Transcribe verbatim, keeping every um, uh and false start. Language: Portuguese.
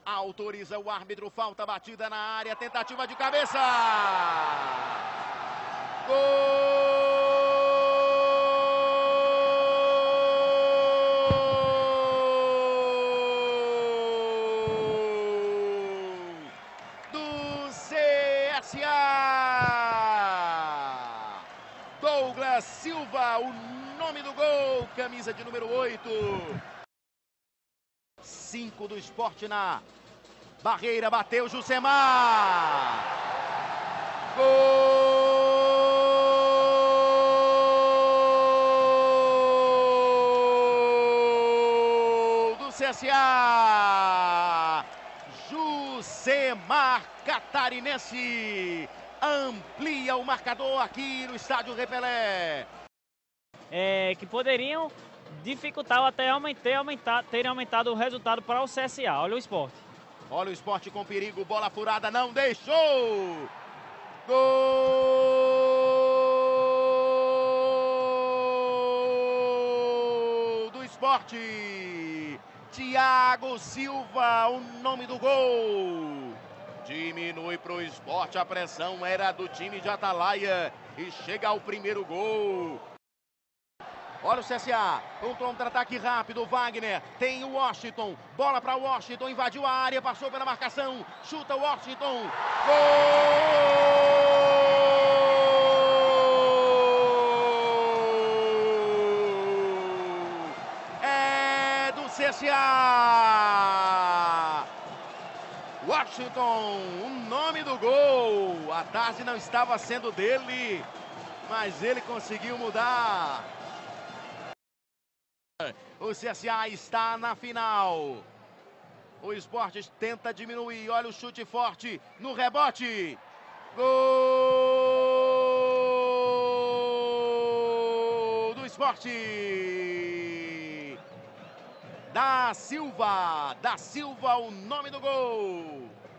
Autoriza o árbitro, falta batida na área, tentativa de cabeça. Gol do C S A. Douglas Silva, o nome do gol, camisa de número oito. cinco do Sport na barreira, bateu Jusemar. Gol do C S A. Jusemar Catarinense amplia o marcador aqui no estádio Rei Pelé. É, que poderiam dificultar ou até aumentar, aumentar, terem aumentado o resultado para o C S A. Olha o Sport. Olha o Sport com perigo, bola furada, não deixou. Gol do Sport. Thiago Silva, o nome do gol. Diminui para o Sport, a pressão era do time de Atalaia e chega ao primeiro gol. Olha o C S A, um contra-ataque rápido, Wagner, tem o Washington, bola para o Washington, invadiu a área, passou pela marcação, chuta o Washington, gol! É do C S A! Washington, o nome do gol, a tarde não estava sendo dele, mas ele conseguiu mudar. O C S A está na final. O Sport tenta diminuir. Olha o chute forte no rebote. Gol do Sport. Da Silva. Da Silva, o nome do gol.